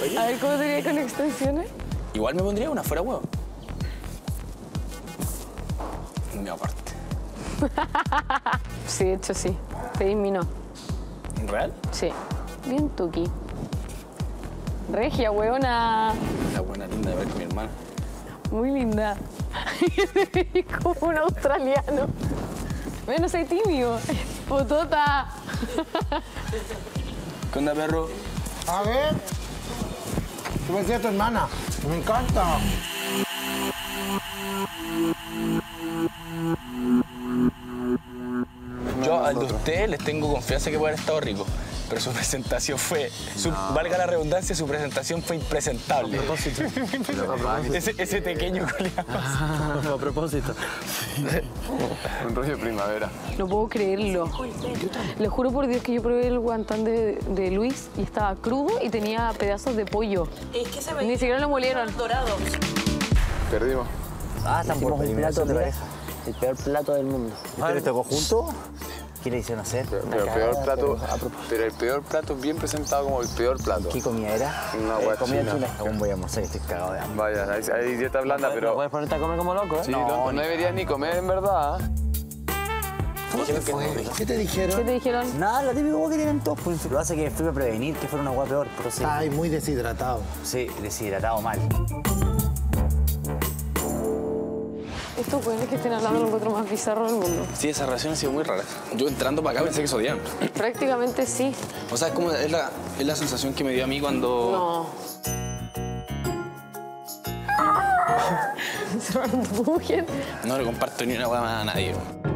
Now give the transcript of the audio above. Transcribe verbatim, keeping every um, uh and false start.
A ver, ¿cómo sería con extensiones? Igual me pondría una fuera huevo. Me aparte. Sí, de hecho sí. Te disminó. ¿Real? Sí. Bien tuki. Regia, huevona. La buena linda de ver con mi hermana. Muy linda. Como un australiano. Ve, no soy tímido. Potota. ¿Qué onda, perro? A ver. ¿Qué me decía tu hermana? Me encanta. Yo al de ustedes les tengo confianza que puede haber estado rico. Pero su presentación fue, su, no. valga la redundancia, su presentación fue impresentable. A propósito. ese, ese pequeño culiao. Ah, a propósito. Un rollo de primavera. No puedo creerlo. Le juro por Dios que yo probé el guantán de, de Luis y estaba crudo y tenía pedazos de pollo. Es que se veía. Ni siquiera lo molieron. Dorado. Perdimos. Ah, estamos un plato de pareja. El peor plato del mundo. ¿Ustedes tocó juntos? ¿Qué le hicieron hacer? Pero, pero, peor plato, pero el peor plato bien presentado como el peor plato. ¿Qué comida era? Una eh, comida guachina. china. Aún voy a almorzar y estoy cagado de hambre. Vaya, hay, hay dieta blanda, No pero... puedes ponerte a comer como loco, ¿eh? Sí, No, loco, no deberías ni comer, en verdad. ¿Cómo te fue? ¿Qué te dijeron? ¿Qué te dijeron? Nada, lo típico que tienen todos. Pues, lo hace que fui a prevenir que fuera una agua peor. Pero sí, Ay, muy deshidratado. sí, deshidratado mal. Estos jóvenes que estén hablando lo encuentro más bizarro del mundo. Sí, esa relación ha sido muy rara. Yo entrando para acá pensé que se odiaban. Prácticamente sí. O sea, es como es la, es la sensación que me dio a mí cuando... No. Se van tu mujer. No le comparto ni una hueá más a nadie.